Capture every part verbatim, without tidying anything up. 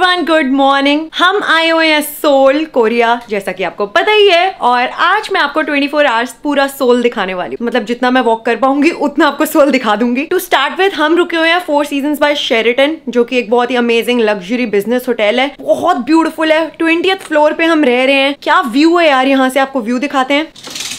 Everyone, good morning. हम आए हुए हैं सोल कोरिया, जैसा कि आपको पता ही है। और आज मैं आपको चौबीस आवर्स पूरा सोल दिखाने वाली हूँ। मतलब जितना मैं वॉक कर पाऊंगी उतना आपको सोल दिखा दूंगी। टू स्टार्ट विद, हम रुके हुए हैं फोर सीजन्स बाय शेरेटन, जो कि एक बहुत ही अमेजिंग लग्जरी बिजनेस होटल है। बहुत ब्यूटीफुल है। ट्वेंटिएथ फ्लोर पे हम रह रहे हैं। क्या व्यू है यार, यहाँ से आपको व्यू दिखाते हैं।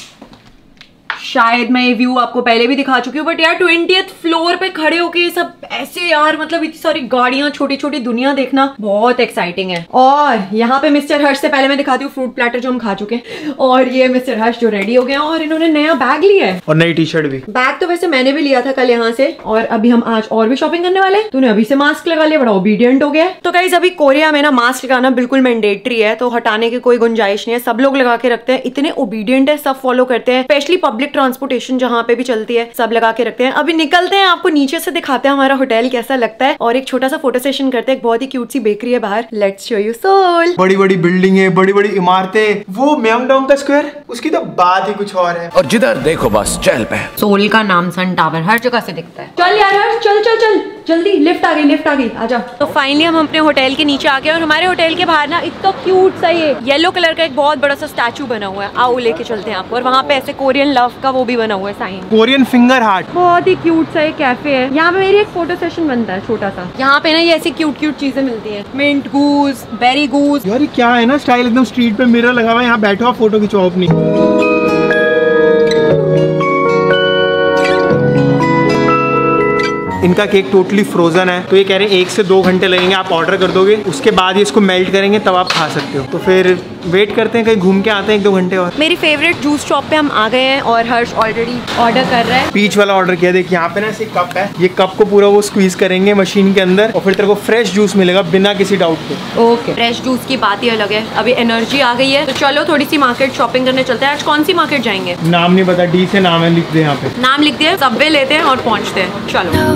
शायद मैं ये व्यू आपको पहले भी दिखा चुकी हूँ, बट यार ट्वेंटिएथ फ्लोर पे खड़े होके ये सब ऐसे यार, मतलब इतनी सारी गाड़ियां, छोटी छोटी दुनिया देखना बहुत एक्साइटिंग है। और यहाँ पे मिस्टर हर्ष से पहले मैं दिखाती हूँ फ्रूट प्लेटर जो हम खा चुके हैं। और ये मिस्टर हर्ष जो रेडी हो गए हैं और इन्होंने नया बैग लिया है और नई टी शर्ट भी। बैग तो वैसे मैंने भी लिया था कल यहाँ से, और अभी हम आज और भी शॉपिंग करने वाले हैं। तूने अभी से मास्क लगा लिया, बड़ा ओबीडियंट हो गया। तो गाइस, अभी कोरिया में ना मास्क लगाना बिल्कुल मैंडेटरी है, तो हटाने की कोई गुंजाइश नहीं है। सब लोग लगा के रखते हैं, इतने ओबीडियंट है, सब फॉलो करते हैं। स्पेशली पब्लिक ट्रांसपोर्टेशन जहाँ पे भी चलती है, सब लगा के रखते हैं। अभी निकलते हैं, आपको नीचे से दिखाते हैं हमारा होटल कैसा लगता है, और एक छोटा सा फोटो सेशन करते हैं। एक बहुत ही क्यूट सी बेकरी है बाहर। Let's show you Seoul. बड़ी बड़ी बिल्डिंग है, बड़ी बड़ी इमारतें, वो म्यांगडोंग का स्क्वायर, उसकी तो बात ही कुछ और है। और जिधर देखो बस चहल पहल। सोल का नामसन टावर हर जगह से दिखता है। चल यार हर्ष, चल चल चल जल्दी, लिफ्ट आ गई, लिफ्ट आ गई, आजा। तो फाइनली हम अपने होटल के नीचे आ गए, और हमारे होटल के बाहर ना इतना क्यूट सा ये येलो कलर का एक बहुत बड़ा सा स्टैचू बना हुआ है। आओ लेके चलते हैं आपको। और वहाँ पे ऐसे कोरियन लव का वो भी बना हुआ है साइन, कोरियन फिंगर हार्ट। बहुत ही क्यूट सा एक कैफे है। यहाँ पे मेरी एक फोटो सेशन बनता है छोटा सा। यहाँ पे ना ये ऐसी क्यूट क्यूट चीजें मिलती हैं। Mint goose, berry goose. यार ये क्या है ना स्टाइल, एकदम स्ट्रीट पे मिरर लगा हुआ है, यहाँ बैठो आप फोटो खिंचवाओ अपनी। इनका केक टोटली फ्रोजन है, तो ये कह रहे हैं एक से दो घंटे लगेंगे। आप ऑर्डर कर दोगे, उसके बाद ये इसको मेल्ट करेंगे, तब आप खा सकते हो। तो फिर वेट करते हैं, कहीं घूम के आते हैं एक दो घंटे और। मेरी फेवरेट जूस शॉप पे हम आ गए हैं, और हर्ष ऑलरेडी ऑर्डर कर रहा है। पीच वाला ऑर्डर किया। देखिए यहाँ पे ना ऐसे कप है, ये कप को पूरा वो स्क्वीज करेंगे मशीन के अंदर, और फिर तेरे को फ्रेश जूस मिलेगा बिना किसी डाउट के। ओके, फ्रेश जूस की बात ही अलग है। अभी एनर्जी आ गई है, तो चलो थोड़ी सी मार्केट शॉपिंग करने चलते हैं। आज कौन सी मार्केट जाएंगे? नाम नहीं पता, डी से नाम है, लिख दे यहाँ पे। नाम लिख दिया, सबवे लेते हैं और पहुँचते हैं। चलो।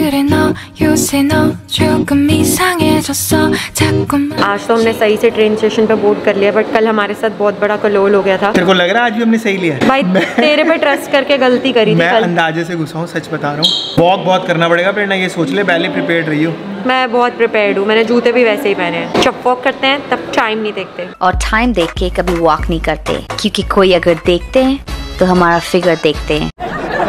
आज तो हमने सही से ट्रेन स्टेशन पे बोर्ड कर लिया, बट कल हमारे साथ बहुत बड़ा कलोल हो गया था। तेरे को लग रहा है आज भी हमने सही लिया है? भाई तेरे पे ट्रस्ट करके गलती करी थी मैं कल। अंदाजे से घुसा हूँ, सच बता रहा हूँ। वॉक बहुत करना पड़ेगा प्रेरणा, ये सोच ले, पहले प्रिपेयर्ड रही हो। मैं बहुत प्रिपेयर्ड हूँ, मैंने जूते भी वैसे ही पहने हैं। जब वॉक करते हैं तब टाइम नहीं देखते, और टाइम देख के कभी वॉक नहीं करते, क्योंकि कोई अगर देखते हैं तो हमारा फिगर देखते हैं।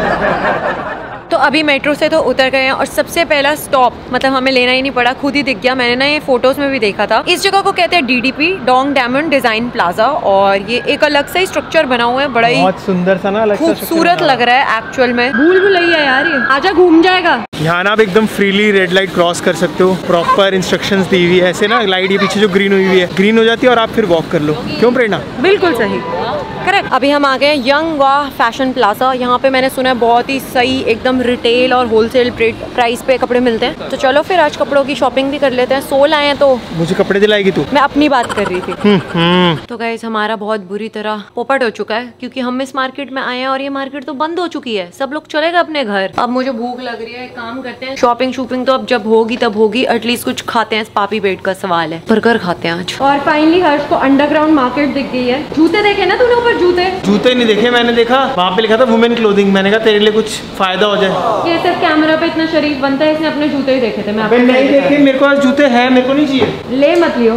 तो अभी मेट्रो से तो उतर गए हैं, और सबसे पहला स्टॉप, मतलब हमें लेना ही नहीं पड़ा, खुद ही दिख गया। मैंने ना ये फोटोज में भी देखा था। इस जगह को कहते हैं DDP, Dong Diamond Design Plaza, और ये एक अलग सा ही स्ट्रक्चर बना हुआ है। बड़ा ही बहुत सुंदर सा ना, अलग सा खूबसूरत लग रहा है एक्चुअल में। भूल भुलैया यार, ये आजा घूम जाएगा। यहाँ ना आप एकदम फ्रीली रेड लाइट क्रॉस कर सकते हो। प्रॉपर इंस्ट्रक्शंस दी हुई है। ऐसे ना लाइट ये पीछे जो ग्रीन हुई हुई है, ग्रीन हो जाती है और आप फिर वॉक कर लो। क्यों प्रेरणा? बिल्कुल सही, करेक्ट। अभी हम आ गए यंग वाह फैशन प्लाजा। यहाँ पे मैंने सुना है बहुत ही सही एकदम रिटेल और होलसेल प्राइस पे कपड़े मिलते हैं। तो चलो फिर आज कपड़ों की शॉपिंग भी कर लेते हैं। सोल आए हैं तो मुझे कपड़े दिलाएगी तू? मैं अपनी बात कर रही थी। तो गाइस, हमारा बहुत बुरी तरह पोपट हो चुका है, क्योंकि हम इस मार्केट में आए हैं और ये मार्केट तो बंद हो चुकी है। सब लोग चले गए अपने घर। अब मुझे भूख लग रही है, एक काम करते हैं, शॉपिंग शॉपिंग तो अब जब होगी तब होगी, एटलीस्ट कुछ खाते हैं। पापी पेट का सवाल है, बर्गर खाते हैं आज। और फाइनली हर्ष को अंडरग्राउंड मार्केट दिख गई है। जूते देखे ना तूने ऊपर? जूते जूते नहीं देखे, मैंने देखा वहाँ पे लिखा था वुमेन क्लोथिंग। मैंने कहा तेरे लिए कुछ फायदा हो जाए। ये सिर्फ कैमरा पे इतना शरीफ बनता है, इसने अपने जूते ही देखे थे। मैं नहीं देखे, मेरे को जूते हैं, मेरे को नहीं चाहिए। ले मत लियो,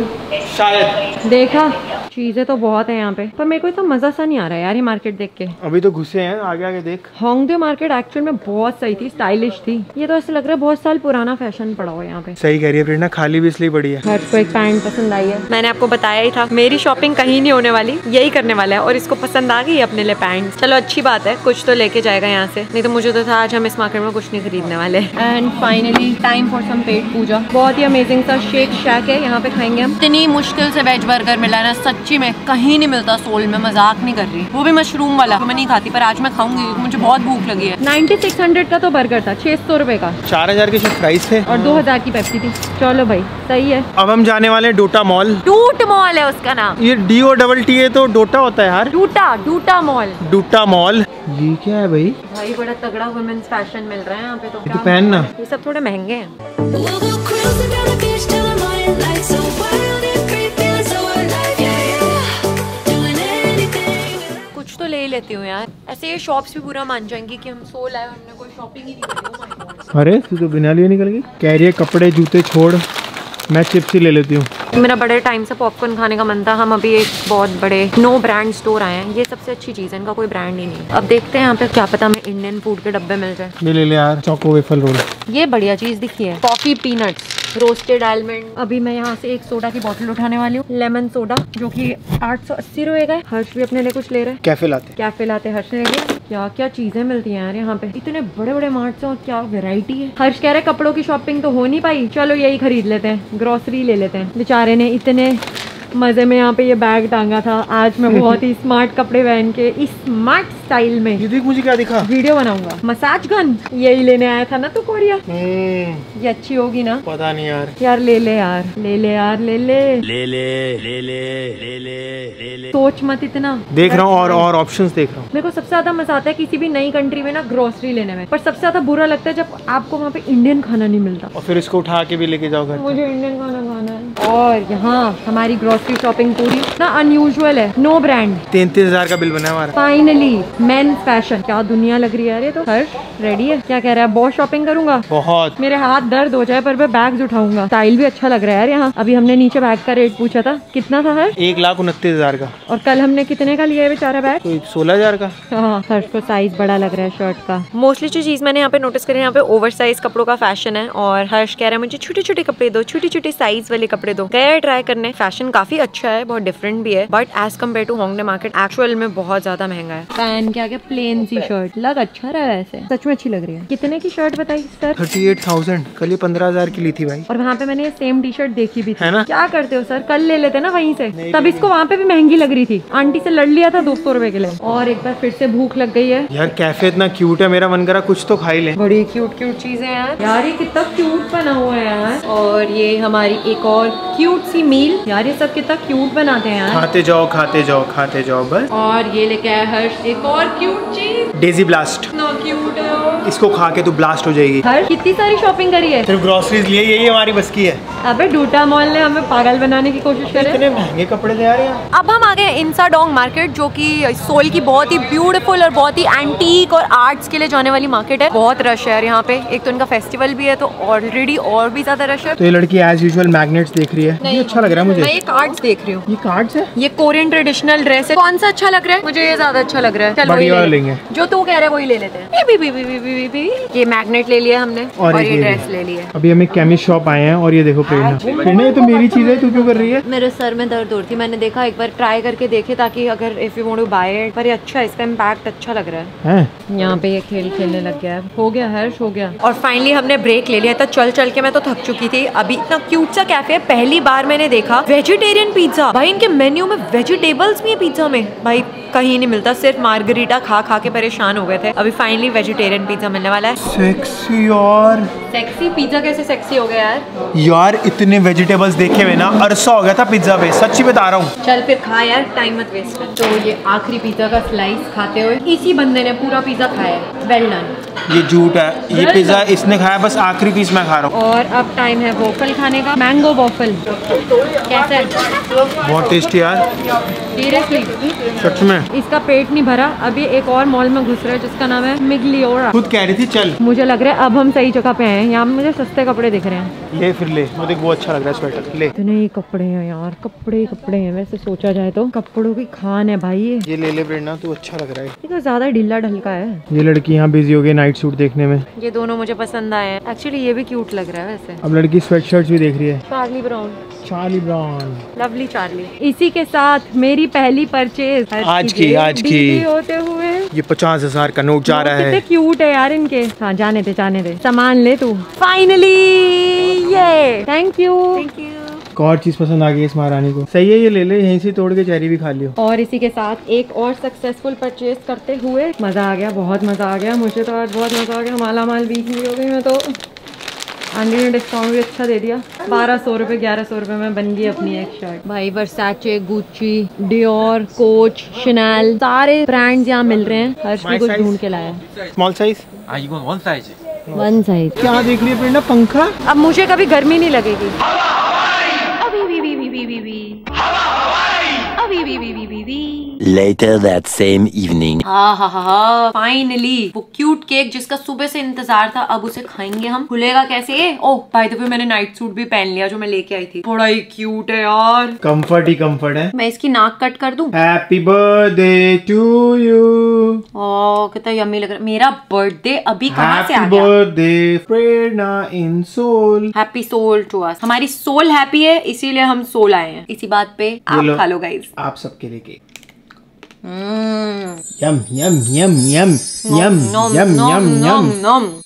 शायद। देखा, चीजें तो बहुत है यहाँ पे, पर मेरे को इतना मजा सा नहीं आ रहा है यार ये मार्केट देख के। अभी तो घुसे हैं, आगे आगे देख। होंगडे मार्केट एक्चुअल में बहुत सही थी, स्टाइलिश थी। ये तो ऐसा लग रहा है बहुत साल पुराना फैशन पड़ा हुआ है यहाँ पे। सही कह रही है प्रेरणा, खाली भी इसलिए पड़ी है। हर्ष को एक पैंट पसंद आई है। मैंने आपको बताया ही था, मेरी शॉपिंग कहीं नहीं होने वाली, यही करने वाला है। और इसको पसंद आ गई अपने लिए पैंट। चलो अच्छी बात है, कुछ तो लेके जाएगा यहाँ से, नहीं तो मुझे तो था आज हम इस मार्केट में कुछ नहीं खरीदने वाले। And finally time for some पेट पूजा। बहुत ही अमेजिंग सा शेक शैक है, यहाँ पे खाएंगे हम। इतनी मुश्किल से वेज बर्गर मिला है ना, सच्ची में कहीं नहीं मिलता सोल में, मजाक नहीं कर रही। वो भी मशरूम वाला, तो मैं नहीं खाती, पर आज मैं खाऊंगी क्योंकि मुझे बहुत भूख लगी है। नाइन्टी सिक्स हंड्रेड का तो बर्गर था, छह सौ रुपए का। चार हजार के शायद प्राइस थे, और दो हजार की पेप्सी थी। चलो भाई सही है। अब हम जाने वाले हैं डोटा मॉल। डूट मॉल है उसका नाम। ये डी ओ डबल टी है तो डोटा होता है यार। Doota, Doota mall, Doota mall. ये क्या है भाई? भाई बड़ा तगड़ा वुमेन्स फैशन मिल रहा है यहाँ पे। तो क्या पहन ना, ये सब थोड़े महंगे हैं। कुछ तो ले ही लेती हूँ यार, ऐसे ये शॉप्स भी पूरा मान जाएंगी कि हम सोल आए, हमने कोई शॉपिंग ही नहीं करी। अरे तू तो बिना लिए निकल गई। कह रही है कपड़े जूते छोड़, मैं चिप्स ही ले लेती हूँ। मेरा बड़े टाइम से पॉपकॉर्न खाने का मन था। हम अभी एक बहुत बड़े नो ब्रांड स्टोर आए हैं। ये सबसे अच्छी चीज़ है, इनका कोई ब्रांड ही नहीं। अब देखते हैं यहाँ पे, क्या पता हमें इंडियन फूड के डब्बे मिल जाए। ये ले ले यार, चोको वेफल रोल। ये बढ़िया चीज़ दिखी है, कॉफी पीनट्स, रोस्टेड आलमंड। अभी मैं यहाँ से एक सोडा की बोतल उठाने वाली हूँ, लेमन सोडा, जो कि आठ सौ अस्सी रुपए का है। हर्ष भी अपने लिए कुछ ले रहे हैं। कैफे लाते कैफे लाते हर्ष ने लिए। क्या क्या चीजें मिलती हैं यार यहाँ पे, इतने बड़े बड़े मार्ट्स और क्या वैरायटी है। हर्ष कह रहे कपड़ों की शॉपिंग तो हो नहीं पाई, चलो यही खरीद लेते हैं, ग्रोसरी ले लेते हैं। बेचारे ने इतने मजे में यहाँ पे ये बैग टांगा था। आज मैं बहुत ही स्मार्ट कपड़े पहन के स्मार्ट स्टाइल में, ये देख मुझे क्या दिखा, वीडियो बनाऊंगा। मसाज गन यही लेने आया था ना तू कोरिया। ये अच्छी होगी ना? पता नहीं यार। यार ले ले यार, ले ले यार, ले ले ले ले ले ले ले ले ले ले। सोच मत इतना। देख रहा हूँ और और ऑप्शंस देख रहा हूँ। मेरे को सबसे ज्यादा मजा आता है किसी भी नई कंट्री में ना ग्रोसरी लेने में, पर सबसे ज्यादा बुरा लगता है जब आपको वहाँ पे इंडियन खाना नहीं मिलता और फिर इसको उठा के भी लेके जाओ घर। मुझे इंडियन खाना खाना है। और यहाँ हमारी ग्रोसरी शॉपिंग पूरी ना अनयूजुअल है, नो ब्रांड। तैंतीस हजार का बिल बना है हमारा। फाइनली मेन फैशन, क्या दुनिया लग रही है यार ये तो। हर्ष रेडी है? क्या कह रहा है? बहुत शॉपिंग करूंगा? बहुत। मेरे हाथ दर्द हो जाए पर मैं बैग्स उठाऊंगा। स्टाइल भी अच्छा लग रहा है यार यहाँ। अभी हमने नीचे बैग का रेट पूछा था, कितना था हर्ष? एक लाख उनतीस हजार का। और कल हमने कितने का लिया है बेचारा बैग? तो सोलह हजार का। हाँ, हर्ष को साइज बड़ा लग रहा है शर्ट का। मोस्टली जो चीज मैंने यहाँ पे नोटिस करी, यहाँ पे ओवर साइज कपड़ों का फैशन है। और हर्ष कह रहा है मुझे छोटे छोटे कपड़े दो, छोटे छोटे साइज वाले कपड़े दो। गया ट्राई करने, फैशन काफी अच्छा है, बहुत डिफरेंट भी है, but as compare to Hongdae market actual में बहुत ज्यादा महंगा है। पहन के आगे प्लेन सी शर्ट, लग अच्छा रहा है वैसे, सच में अच्छी लग रही है। कितने की शर्ट बताई सर? Thirty eight thousand. कल ये पंद्रह हजार की ली थी भाई। और वहाँ पे मैंने सेम टी शर्ट देखी भी थी। है ना? क्या करते हो सर, कल ले लेते ना वहीं से। तब इसको वहाँ पे भी महंगी लग रही थी, आंटी से लड़ लिया था दो सौ रुपए के लिए। और एक बार फिर से भूख लग गई है यार। कैफे इतना क्यूट है, मेरा मन करा कुछ तो खा ही ले। बड़ी क्यूट क्यूट चीजें यार। यार ये कितना क्यूट बना हुआ है यार। और ये हमारी एक और क्यूट सी मील। यार ये सब कितना क्यूट बनाते हैं यार। खाते जाओ खाते जाओ खाते जाओ बस। और ये लेके आया हर्ष एक और क्यूट चीज, डेजी ब्लास्ट। इतना क्यूट है। इसको खा के तू ब्लास्ट हो जाएगी। हर्ष कितनी सारी शॉपिंग करी है। सिर्फ ग्रोसरीज लिए, यही हमारी बस की है। अबे डूटा मॉल ने हमें पागल बनाने की कोशिश करे। इतने महंगे कपड़े थे यार यहाँ। अब हम आ गए इंसाडोंग मार्केट, जो कि सोल की बहुत ही ब्यूटीफुल और बहुत ही एंटीक और आर्ट्स के लिए जाने वाली मार्केट है। बहुत रश है यहाँ पे, एक तो इनका फेस्टिवल भी है तो ऑलरेडी और भी ज्यादा रश है। तो ये लड़की एज यूजुअल मैग्नेट्स देख रही है। ये अच्छा लग रहा है मुझे। मैं ये कार्ड्स देख रही हूँ। ये कार्ड्स है? ये कोरियन ट्रेडिशनल ड्रेस है। कौन सा अच्छा लग रहा है? मुझे ये ज्यादा अच्छा लग रहा है। चलो वही ले लेंगे, जो तू कह रहा है वही ले लेते हैं। बी, बी, बी, बी, बी, बी। ये मैग्नेट ले लिया हमने और, और ये ड्रेस ले लिया। अभी हम एक केमिस्ट शॉप आए हैं और ये देखो प्रेरणा। प्रेरणा ये तो मेरी चीज है, तू क्यों कर रही है? मेरे सर में दर्द हो रही थी, मैंने देखा एक बार ट्राई करके देखे ताकि अगर if you want to buy it. पर ये अच्छा, इसका इम्पैक्ट अच्छा लग रहा है। हैं? यहाँ पे ये खेल खेलने लग गया है। हो गया हर्ष, हो गया। और फाइनली हमने ब्रेक ले लिया था। चल चल के मैं तो थक चुकी थी। अभी इतना क्यूट सा कैफे है, पहली बार मैंने देखा वेजिटेरियन पिज्जा। भाई इनके मेन्यू में वेजिटेबल्स भी है पिज्जा में, भाई कहीं नहीं मिलता। सिर्फ मार्गरीटा खा खा के परेशान हो गए थे। अभी फाइनली वेजिटेरियन पिज्जा मिलने वाला है। सेक्सी यार। सेक्सी पिज्जा कैसे सेक्सी हो गया यार? यार इतने वेजिटेबल्स देखे हुए ना अरसा हो गया था पिज्जा पे, सच्ची बता रहा हूँ। चल फिर खा यार, टाइम मत वेस्ट कर। तो ये आखिरी पिज्जा का स्लाइस खाते हुए इसी बंदे ने पूरा पिज्जा खाया है। Well done. ये झूठ है, ये पिज्जा इसने खाया, बस आखिरी पीस मैं खा रहा हूँ। और अब टाइम है वॉफल खाने का। मैंगो वॉफल कैसा है? बहुत टेस्टी यार, सीरियसली सच में। इसका पेट नहीं भरा। अभी एक और मॉल में घुस रहे हैं जिसका नाम है मिग्लियोरा। खुद कह रही थी चल। मुझे लग रहा है अब हम सही जगह पे हैं। यहाँ मुझे सस्ते कपड़े दिख रहे हैं। ले फिर ले, मुझे वो अच्छा लग रहा है स्वेटर। ले इतने ही कपड़े हैं यार, कपड़े कपड़े हैं। वैसे सोचा जाए तो कपड़ों की खान है भाई ये। ये ले ले प्रेरणा, तू अच्छा लग रहा है। ये तो ज्यादा ढीला ढलका है। ये लड़की यहाँ बिजी हो गई नाइट सूट देखने में। ये दोनों मुझे पसंद आए हैं। एक्चुअली ये भी क्यूट लग रहा है वैसे। अब लड़की स्वेट शर्ट्स भी देख रही है। Charlie Brown, Charlie Brown, lovely Charlie. इसी के साथ मेरी पहली परचेज आज की आज की होते हुए ये पचास हजार का नोट जा रहा है। कितने क्यूट है यार इनके। हाँ जाने दे जाने दे, सामान ले तू। फाइनली ये थैंक यू थैंक यू। एक और चीज पसंद आ गई इस महारानी को। सही है, ये ले ले, यहीं से तोड़ के चेरी भी खा लियो। और इसी के साथ एक और सक्सेसफुल परचेज करते हुए मजा आ गया, बहुत मजा आ गया। मुझे तो आज बहुत मजा आ गया। माला माल बीच में हो गई मैं तो। आंटी ने डिस्काउंट भी अच्छा दे दिया। बारह सौ रुपए ग्यारह सौ रुपए में बन गई अपनी एक शर्ट। भाई Versace, Gucci, Dior, Coach, Chanel, सारे ब्रांड्स यहाँ मिल रहे हैं। हर्ष भी कुछ ढूंढ के लाया। Small size, one size one size. क्या देख रही है प्रेरणा? पंखा। अब मुझे कभी गर्मी नहीं लगेगी। अभी भी भी भी भी भी भी बी बी बी बी बी बी। Later that same evening. हाँ हाँ हाँ हाँ फाइनली वो क्यूट केक जिसका सुबह से इंतजार था, अब उसे खाएंगे हम। खुलेगा कैसे? ओह बाय द वे मैंने नाइट सूट भी पहन लिया जो मैं लेके आई थी, बड़ा ही क्यूट है यार। कंफर्ट ही कंफर्ट है। मैं इसकी नाक कट कर दूं? Happy birthday to you. Oh कितना यम्मी लग रहा है। मेरा बर्थडे अभी कहाँ से आ हैप्पी गया? Birthday Prerna in Seoul. Happy Seoul to us. हमारी सोल हैप्पी है इसीलिए हम सोल आए हैं। इसी बात पे आप खा लो गाइस। आप सबके लिए केक। यम यम यम यम यम यम यम यम।